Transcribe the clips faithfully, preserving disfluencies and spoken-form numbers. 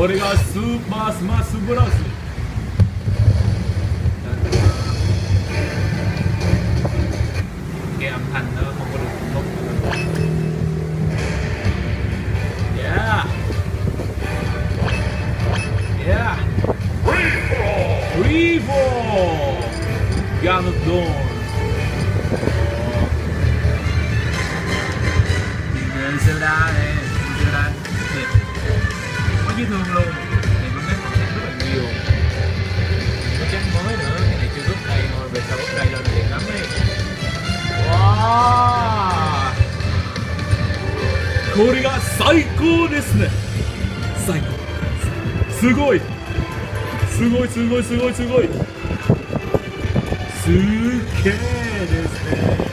これがスーパースマッシュブラス。 Cái âm thanh nó không có được tốt. Yeah. Yeah. Free fall. Gallant Dawn. Nhìn Zelda này, Zelda đẹp quá dễ thương luôn. Thì mình thấy content rất là nhiều. Có chắc mới nữa, cái này chưa rút đây thôi, về sau rút đây lên đẹp lắm ấy. Wow. これが最高ですね。最高。すごい。すごいすごいすごいすごい。すっげーですね。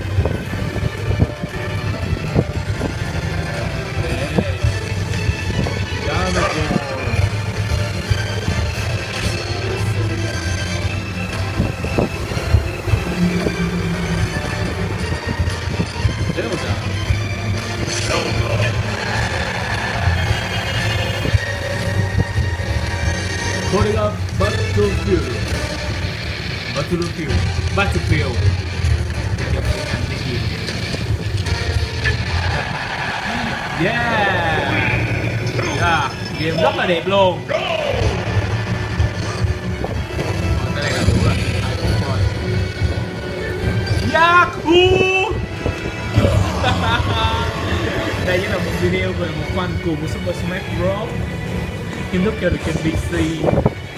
これがバットルフィールド。バトルフィールド。バットルフィールド。Yeah. Yeah. Game rất là đẹp luôn. Cái này là đủ rồi. Yahoo. Đây chính là một video về một fan cùng của Super Smash Bros. Kim Đức cho được trên pê xê.